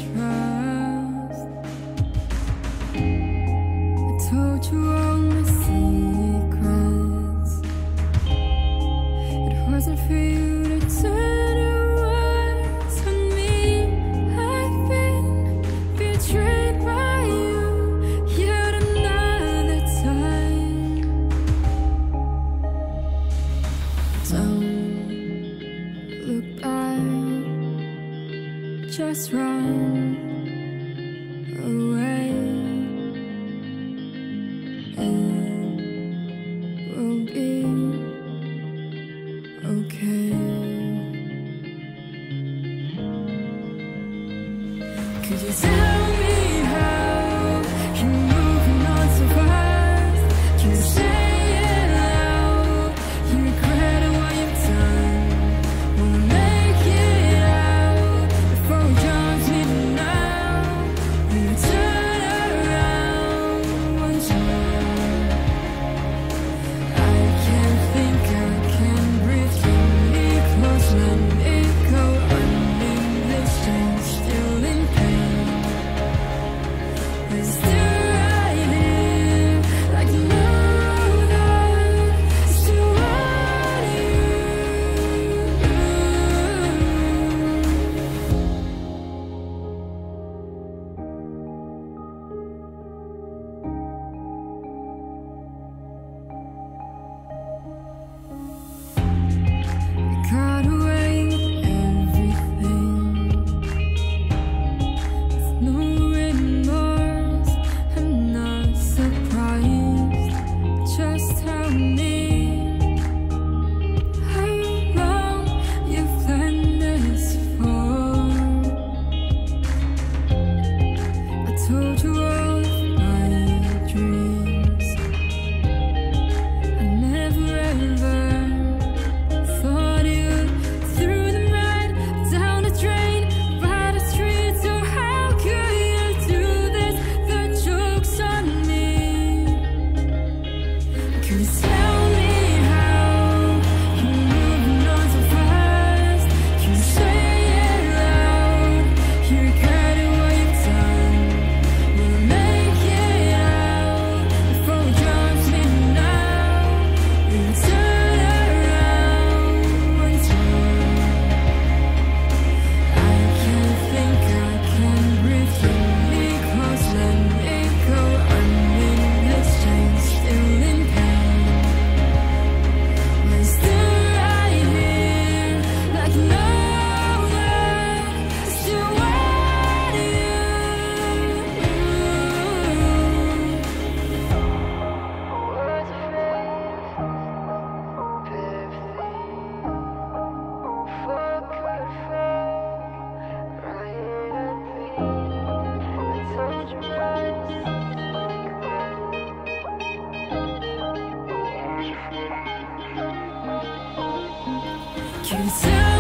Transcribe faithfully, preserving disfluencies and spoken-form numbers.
trust. I told you all my secrets. It wasn't for you to turn your words on me. I've been betrayed by you yet another time. Don't look back, just run away. It will be okay. Could you tell me how you're moving on so fast? Can you say it loud? You regret what you've done. Wanna make it out before it jumps me now. Will you turn around once more? I can't think, I can't breathe. Keep me close, let me go. Under this chain, still in pain. We're still right here, like you know that. Still want you. We got away with everything, with no remorse. I'm not surprised. Just tell me how long you've planned this for. I told you all of my dreams. I never ever thought you threw them right down the drain, by the street. So how could you do this? The joke's on me. Can you tell me how you're moving on so fast? Can you say it loud? You regret what you've done. Wanna make it out before it jumps me now. Will you turn around once more? I can't think, I can't breathe. Keep me close, let me go. Under this chain, still in pain. We're still right here, like you know that. Still want you. Words of faith, for good fall, right at me. I told you once, can you tell